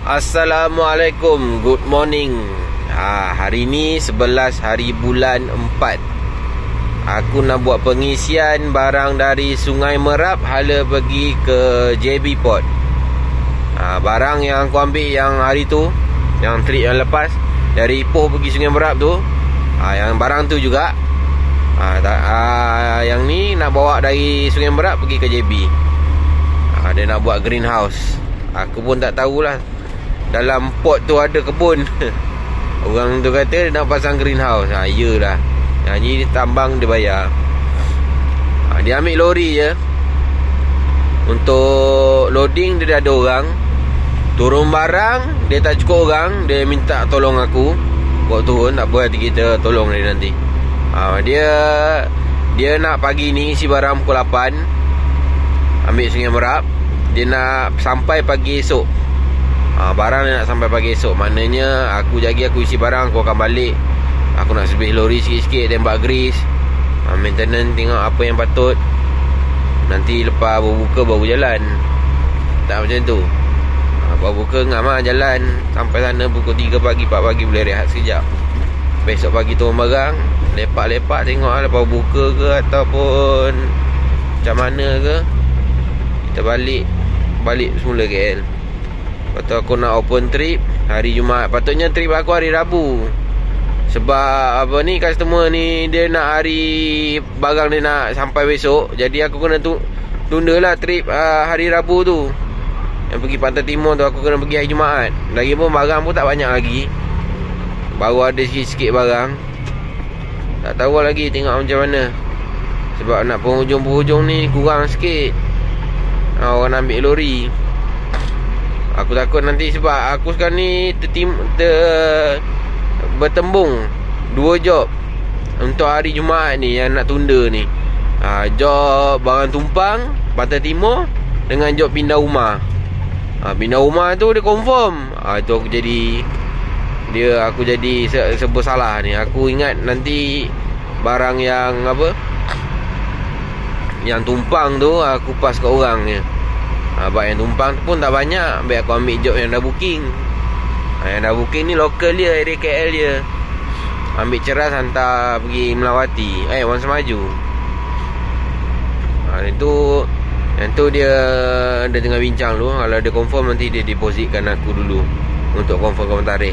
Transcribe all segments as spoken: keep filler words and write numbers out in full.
Assalamualaikum, good morning. ha, Hari ni sebelas hari bulan empat. Aku nak buat pengisian barang dari Sungai Merap hala pergi ke J B Port. ha, Barang yang aku ambil yang hari tu, yang trip yang lepas, dari Ipoh pergi Sungai Merap tu, ha, yang barang tu juga. ha, ta, ha, Yang ni nak bawa dari Sungai Merap pergi ke J B. ha, Dia nak buat greenhouse. Aku pun tak tahulah dalam pot tu ada kebun. Orang tu kata dia nak pasang greenhouse. Ha, iyalah. Ha, jadi dia tambang, dia bayar. ha, Dia ambil lori je. Untuk loading dia dah ada orang. Turun barang dia tak cukup orang, dia minta tolong aku buat turun. Tak apa, nanti kita tolong dia nanti. ha, Dia Dia nak pagi ni isi barang pukul lapan, ambil Sungai Merap. Dia nak sampai pagi esok. ha, Barang dia nak sampai pagi esok. Maknanya aku jagi aku isi barang, aku akan balik. Aku nak sebis lori sikit-sikit, tembak grease, ha, maintenance, tengok apa yang patut. Nanti lepas berbuka baru jalan. Tak macam tu. ha, Berbuka ngam lah jalan. Sampai sana pukul tiga pagi, empat pagi boleh rehat sekejap. Besok pagi turun barang, lepak-lepak tengok lah lepas buka ke ataupun macam mana ke, kita balik Balik semula K L. Lepas tu aku nak open trip hari Jumaat. Patutnya trip aku hari Rabu. Sebab apa ni, customer ni dia nak hari barang dia nak sampai besok. Jadi aku kena tu tunda lah trip uh, hari Rabu tu. Yang pergi Pantai Timur tu aku kena pergi hari Jumaat. Lagipun barang pun tak banyak lagi. Baru ada sikit-sikit barang. Tak tahu lagi, tengok macam mana. Sebab nak penghujung-penghujung ni kurang sikit. ha, Orang ambil lori. Aku takut nanti sebab aku sekarang ni tertim, ter, bertembung dua job untuk hari Jumaat ni yang nak tunda ni. ha, Job barang tumpang Pantai Timur dengan job pindah rumah. ha, Pindah rumah tu dia confirm. ha, Itu aku jadi Dia aku jadi se, serba salah ni. Aku ingat nanti barang yang apa, yang tumpang tu aku pas kat orang je. ha, Sebab yang tumpang tu pun tak banyak. Biar aku ambil job yang dah booking. ha, Yang dah booking ni lokal dia, area K L dia. Ambil ceras hantar pergi Melawati, Eh Wan Semaju. ha, Itu Yang tu dia Dia tengah bincang dulu. Kalau dia confirm nanti dia depositkan aku dulu untuk confirm tarikh.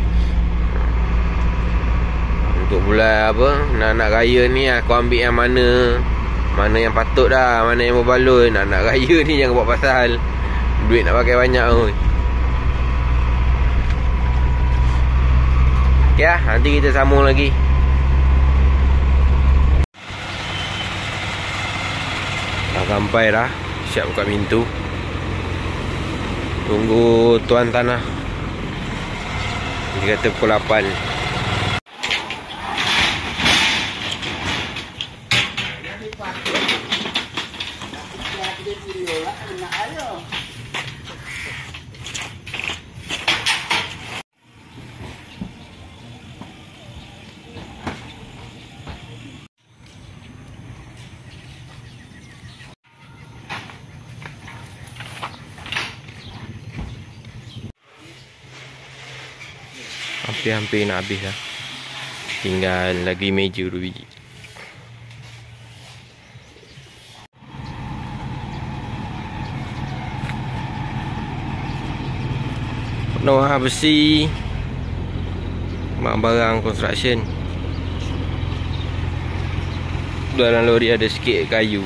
Untuk bulan apa, nak-nak raya ni aku ambil yang mana, mana yang patut dah, mana yang berbaloi. Nak-nak raya ni jangan buat pasal duit nak pakai banyak pun. Ok lah, nanti kita sambung lagi. Dah sampai dah, siap buka pintu. Tunggu tuan tanah. Dia kata pukul lapan. Hampir-hampir nak habis lah. Tinggal lagi meja dua biji. Penuh besi, barang construction. Dalam lori ada sikit kayu.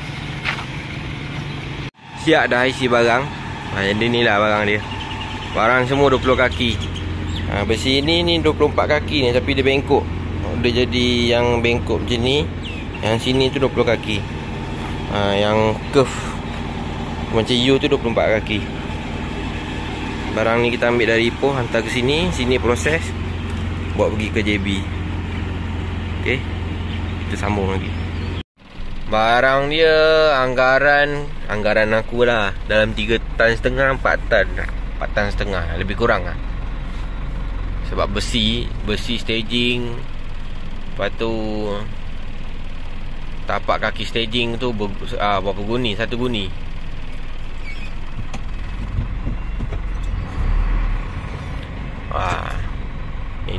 Siap dah isi barang. ha, Jadi ni lah barang dia. Barang semua dua puluh kaki. ha, Besi ni ni dua puluh empat kaki ni, tapi dia bengkok. Dia jadi yang bengkok macam ni. Yang sini tu dua puluh kaki. ha, Yang curve macam U tu dua puluh empat kaki. Barang ni kita ambil dari Ipoh, hantar ke sini. Sini proses, bawa pergi ke J B. Ok, kita sambung lagi. Barang dia anggaran Anggaran aku lah dalam tiga tan setengah, empat tan empat tan setengah, lebih kurang lah. Sebab besi Besi staging. Lepas tu tapak kaki staging tu ber, uh, berapa guni? Satu guni.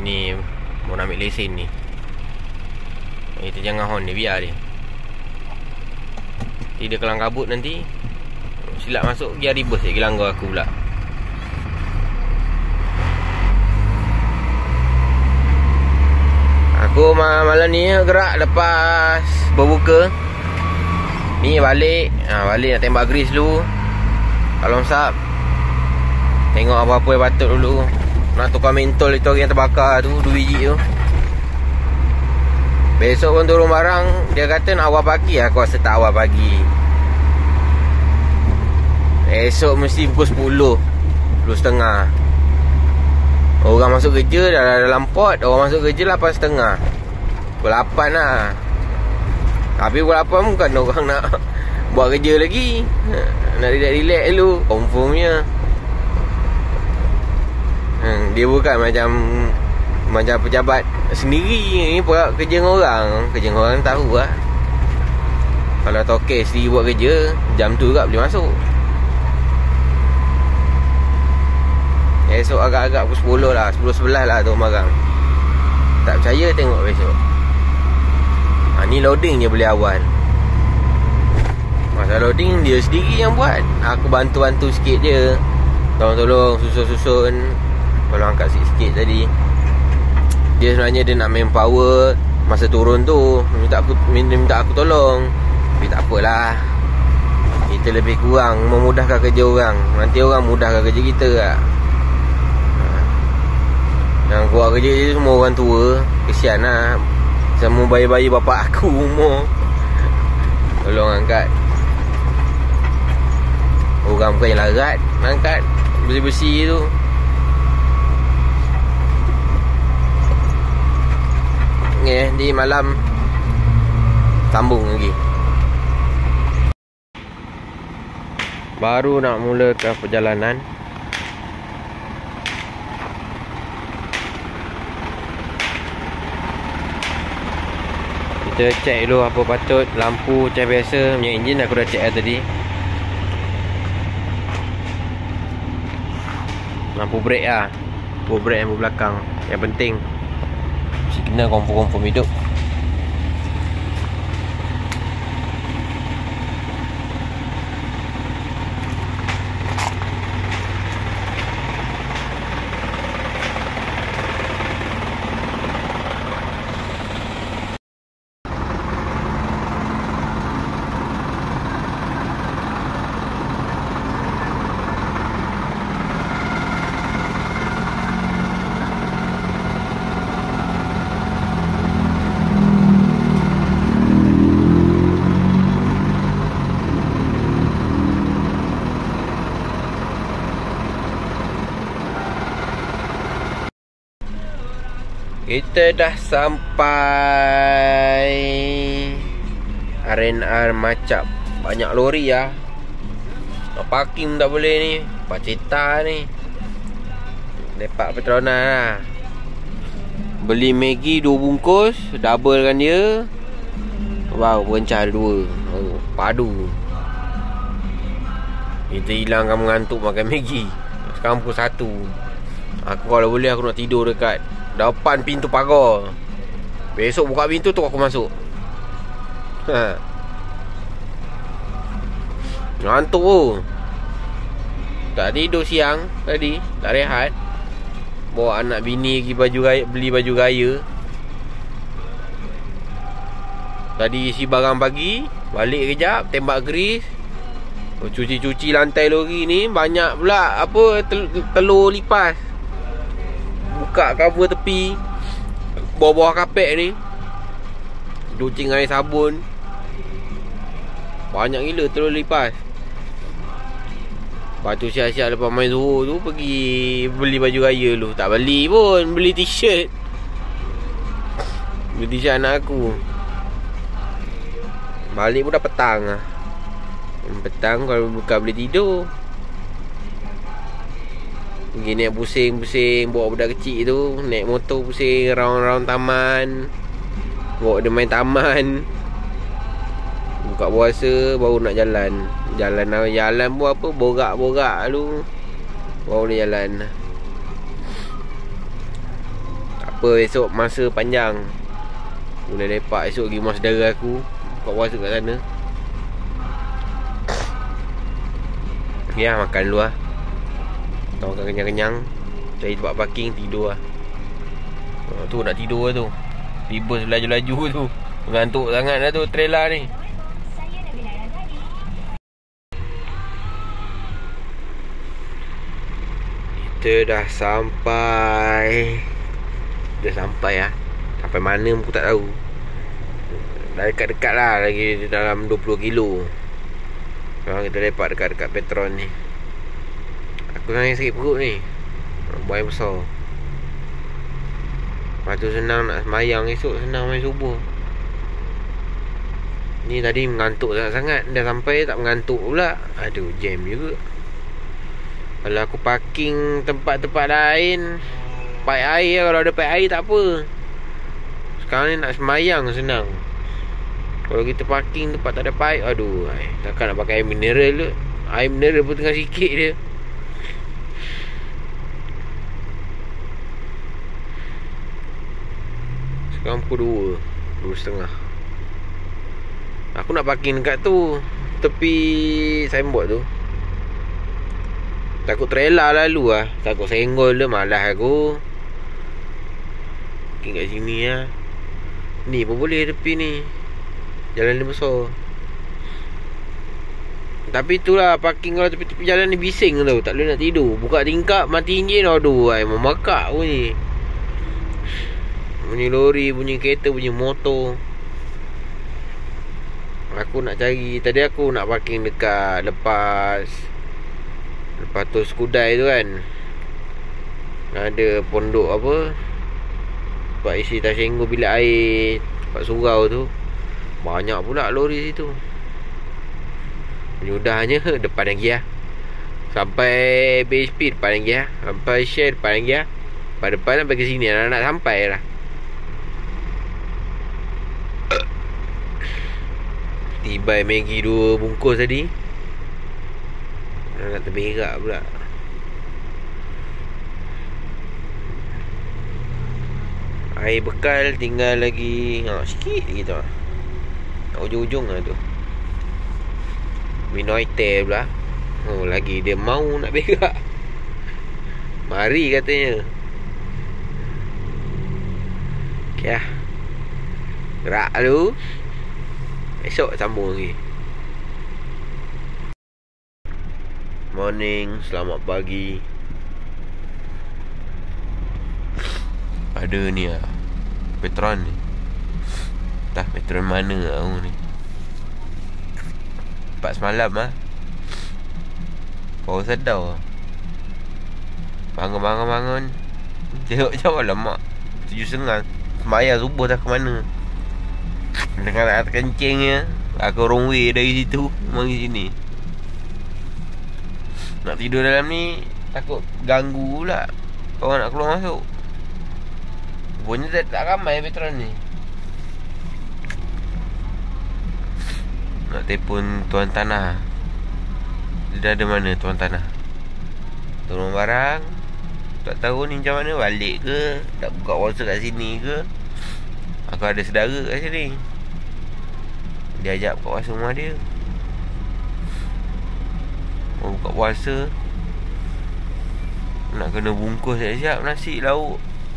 Ini mau nak ambil lesen ni. Kita jangan horn ni, biar dia. Dia kelang kabut nanti silap masuk gear reverse lagi langgar aku pula. Aku malam ni gerak lepas berbuka. Ni balik, ha, balik nak tembak grease dulu. Kalau sap, tengok apa-apa yang patut dulu. Nak tukar mentol itu yang terbakar tu, dua biji tu. Besok pun turun barang, dia kata nak awal pagi. Aku rasa tak awal pagi. Esok mesti pukul sepuluh, sepuluh setengah. Orang masuk kerja dah dalam port. Orang masuk kerja lapan setengah, pukul lapan lah. Tapi pukul lapan bukan orang nak buat kerja lagi. Nak relax-relax dulu, confirmnya. hmm, Dia bukan macam macam pejabat sendiri. Ni pula kerja dengan orang. Kerja dengan orang tahu lah. Kalau toke sendiri buat kerja, jam tu juga boleh masuk. Esok agak-agak pukul sepuluh lah, sepuluh sebelas lah tu barang. Tak percaya, tengok besok. Ha, ni loading je boleh awal. Masa loading dia sendiri yang buat. Aku bantu-bantu sikit je. Tolong-tolong, susun-susun. Kalau angkat sikit-sikit tadi. Dia sebenarnya dia nak manpower masa turun tu. Minta aku, minta aku tolong. Tapi tak apalah. Kita lebih kurang memudahkan kerja orang. Nanti orang mudahkan kerja kita lah. Yang buat kerja je semua orang tua. Kesian lah. Semua bayi-bayi bapak aku umur. Tolong angkat. Orang bukan yang larat angkat besi-besi tu. Okay, di malam sambung lagi. Baru nak mulakan perjalanan. Kita check dulu apa patut. Lampu macam biasa. Punya enjin aku dah check lah tadi. Lampu brake lah. Lampu brake yang belakang. Yang penting mesti kena confirm-confirm hidup. Kita dah sampai R and R Macap. Banyak lori lah. Nak parking tak boleh ni. Pacita ni. Lepak Petronas lah. Beli Maggi dua bungkus, double kan dia. Wow, berencah ada dua. Oh, padu. Kita hilangkan mengantuk makan Maggi. Sekarang pukul satu. Aku kalau boleh aku nak tidur dekat depan pintu pagar. Besok buka pintu tu aku masuk. Ha. Ngantuk tu. Tak tidur siang tadi, tak rehat. Bawa anak bini pergi baju raya, beli baju raya. Tadi isi barang pagi, balik kejap, tembak grease. Cuci-cuci lantai lori ni. Banyak pula apa tel- telur lipas. Buka cover tepi, bawah-bawah kapek ni, cuci dengan air sabun. Banyak gila telur lipas. Lepas tu siap-siap lepas main Zuhur tu pergi beli baju raya dulu. Tak beli pun, beli t-shirt. Beli t-shirt anak aku. Balik pun dah petang lah. Petang kalau buka boleh tidur. Pergi naik pusing-pusing, bawa budak kecil tu, naik motor pusing round-round taman. Bawa dia main taman. Buka puasa baru nak jalan. Jalan jalan pun apa, borak-borak tu baru dia jalan. Tak jumpa esok masa panjang. Boleh lepak esok pergi rumah saudara aku, buka puasa kat sana. Ya, makan dulu lah. Tahu kan kenyang-kenyang. Cari tempat parking, tidur lah. Oh, tu nak tidur lah tu. Tiba laju-laju tu. Mengantuk sangat dah tu trailer ni. Kita dah sampai. Dah sampai lah. Sampai mana aku tak tahu. Dah dekat-dekat lah. Lagi dalam dua puluh kilo. Sekarang kita lepak dekat-dekat Petron ni. Aku nangis sakit perut ni. Buai besar. Lepas tu senang nak semayang esok. Senang main subuh. Ni tadi mengantuk sangat-sangat. Dah sampai tak mengantuk pula. Aduh, jam juga. Kalau aku parking tempat-tempat lain, paip air, kalau ada paip air tak apa. Sekarang ni nak semayang senang. Kalau kita parking tempat tak ada paip, aduh, ay, takkan nak pakai air mineral tu. Air mineral pun tengah sikit dia. Sekarang pukul dua, dua setengah. Aku nak parking dekat tu, tepi signboard tu. Takut trailer lalu lah. Takut senggol dia, malas aku parking kat sini lah. Ni pun boleh tepi ni. Jalan ni besar. Tapi itulah, parking kalau tepi-tepi jalan ni bising tau. Tak boleh nak tidur. Buka tingkap, mati enjin. Aduh, ay, memakak bunyi. Bunyi lori, bunyi kereta, bunyi motor. Aku nak cari. Tadi aku nak parking dekat Lepas Lepas tu Skudai tu kan. Ada pondok apa, tempat isi Tasenggo bilik air, tempat surau tu. Banyak pula lori situ. Menyudahnya depan lagi lah. Sampai B H P depan lagi lah. Sampai Shell depan lagi lah. Pada depan sampai ke sini lah. Nak sampai lah. Tiba Maggi dua bungkus tadi. Nak terberak pula. Air bekal tinggal lagi ha, sikit lagi tu. Ujung-ujung lah tu. Minum air teh pula. Oh, lagi dia mau nak berak. Mari katanya. Okay lah. Gerak dulu. Esok sambung lagi. Morning, selamat pagi. Ada ni lah, Petron ni. Entah Petron mana lah ni. Empat semalam lah. Baru sedar. Bangun-bangun-bangun, tengok jam, alamak, tujuh setengah. Sembayang subuh dah ke mana. Dengan atas kencingnya. Aku wrong way dari situ mari sini. Nak tidur dalam ni takut ganggu pula orang nak keluar masuk. Rupanya tak, tak ramai Petron ni. Nak telefon tuan tanah. Dia dah ada mana tuan tanah? Tolong barang. Tak tahu ni macam mana, balik ke, tak buka puasa kat sini ke. Aku ada saudara kat sini. Dia ajak buka puasa rumah dia. Mau buka puasa, nak kena bungkus siap-siap nasi lauk.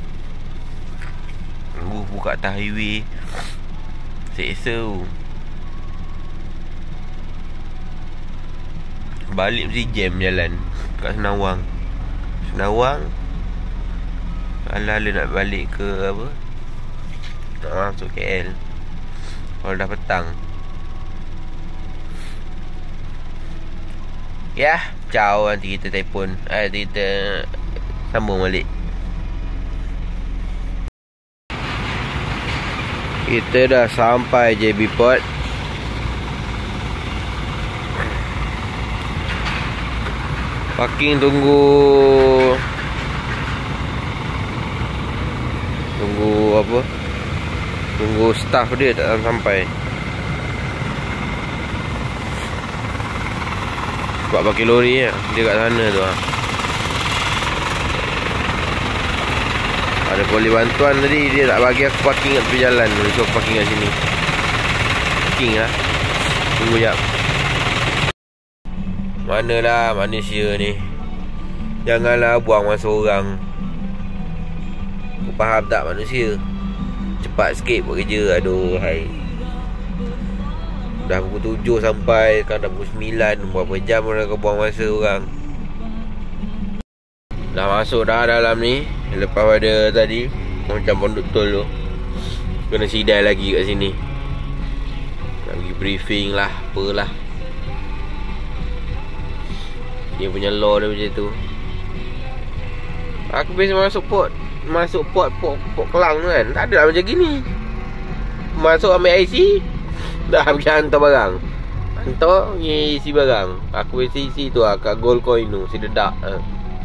Uh, buka atas highway, seksa tu. Balik mesti jam jalan kat Senawang. Senawang ala-ala nak balik ke apa, nak masuk K L kalau dah petang. Ya, ciao, nanti kita telefon. Eh, nanti kita sambung balik. Kita dah sampai J B Port. Parking tunggu Tunggu apa, tunggu staff dia tak sampai. Sebab pakai lori ya, dia kat sana tu lah. Ada poli bantuan tadi, dia tak bagi aku parking kat tepi jalan. Dia suruh parking kat sini. Parking lah. Tunggu jap. Manalah manusia ni. Janganlah buang masa orang. Kau faham tak manusia? Cepat sikit buat kerja. Aduh hai. Dah pukul tujuh sampai kan dah pukul sembilan. Berapa jam dah kau buang masa orang. Dah masuk dah dalam ni. Lepas pada tadi macam pondok tol tu, kena sidai lagi kat sini. Nak pergi briefing lah, apalah. Dia punya law dia macam tu. Aku biasa masuk port, Masuk port Port, port Kelang tu kan, tak ada lah macam gini. Masuk ambil I C, dah pergi hantar barang. Hantar pergi isi barang. Aku biasa isi tu lah kat Gold Coin tu, si dedak ha.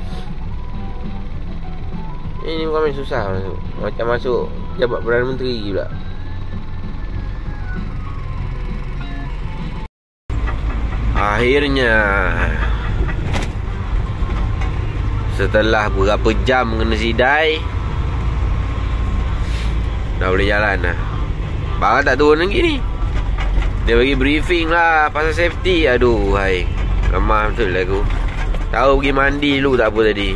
Ini bukan main susah masuk. Macam masuk jabat Perdana Menteri pula. Akhirnya setelah berapa jam kena sidai, dah boleh jalan lah. Barang tak turun lagi ni. Dia bagi briefing lah pasal safety. Aduh hai, lemah betul lah aku. Tahu pergi mandi dulu tak apa tadi.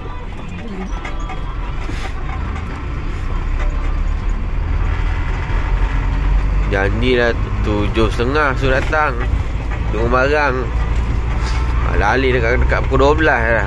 Janji dah tujuh setengah suruh datang. Tunggu barang. Lali dekat, dekat pukul dua belas dah.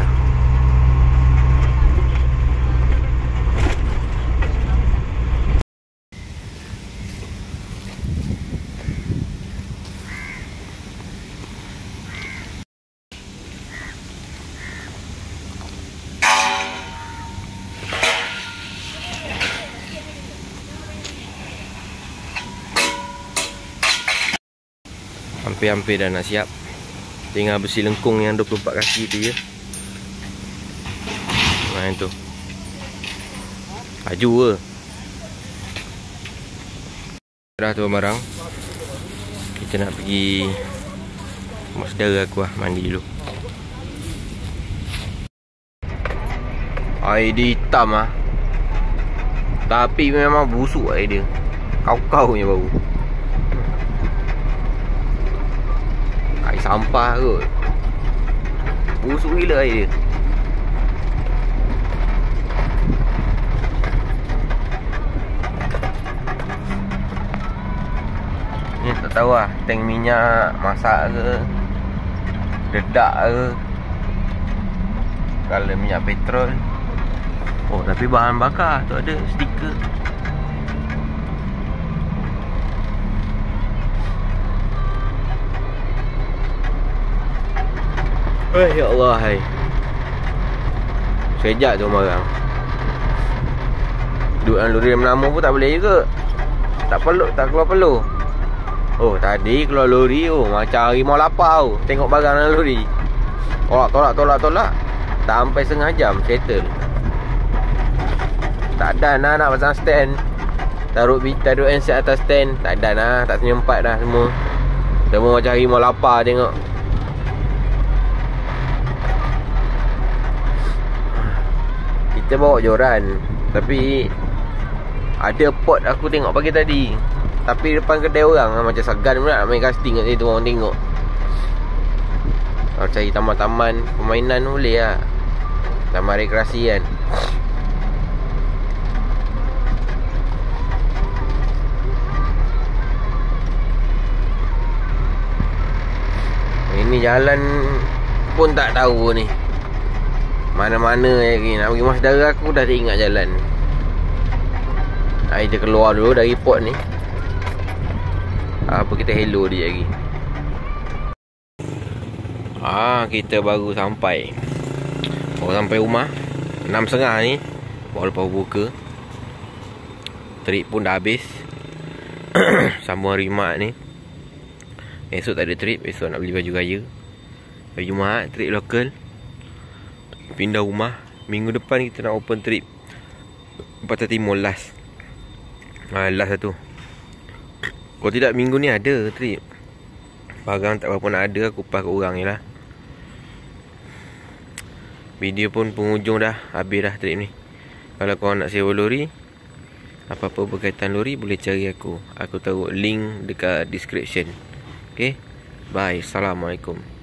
Hampir-hampir dah nak siap. Tinggal besi lengkung yang dua puluh empat kaki tu je. Nah tu. Laju ke? Dah tu barang. Kita nak pergi rumah saudara aku lah, mandi dulu. Air dia hitam lah. Tapi memang busuk air dia. Kau-kau punya bau. Air sampah kot. Busuk gila air dia. Ni tak tahu lah, tank minyak masak ke, dedak ke, kalau minyak petrol. Oh tapi bahan bakar tu ada stiker. Eh ya Allah hai. Sejak tu barang. Duduk dalam lori menamur pun tak boleh juga. Tak perlu, tak keluar perlu. Oh tadi keluar lori oh macam harimau lapar tu. Tengok barang dalam lori. Tolak tolak tolak tolak. Tak sampai setengah jam settle. Tak ada nak nak pasang stand. Taruh taruh handset atas stand. Tak ada lah, tak senyempat dah semua. Semua macam harimau lapar tengok. Kita bawa joran, tapi ada pot aku tengok pagi tadi. Tapi depan kedai orang macam segan pula nak main casting kat situ, orang tengok. Kalau cari taman-taman permainan boleh lah. Taman rekreasi kan. Ini jalan pun tak tahu ni mana-mana lagi. Nak pergi rumah saudara aku dah tak ingat jalan. Ha, kita keluar dulu dari port ni. Apa kita hello dia lagi. Ah, kita baru sampai. Baru sampai rumah enam tiga puluh ni. Baru lepas buka. Trip pun dah habis. Sambung hari Jumaat ni. Esok tak ada trip. Esok nak beli baju raya. Baju Jumaat trip lokal. Pindah rumah. Minggu depan kita nak open trip Pantai Timur last. ha, Last satu. Kalau tidak minggu ni ada trip. Barang tak berapa nak ada, aku kupas kat orang je lah. Video pun penghujung dah. Habis dah trip ni. Kalau korang nak sewa lori, apa-apa berkaitan lori boleh cari aku. Aku taruh link dekat description. Okay, bye. Assalamualaikum.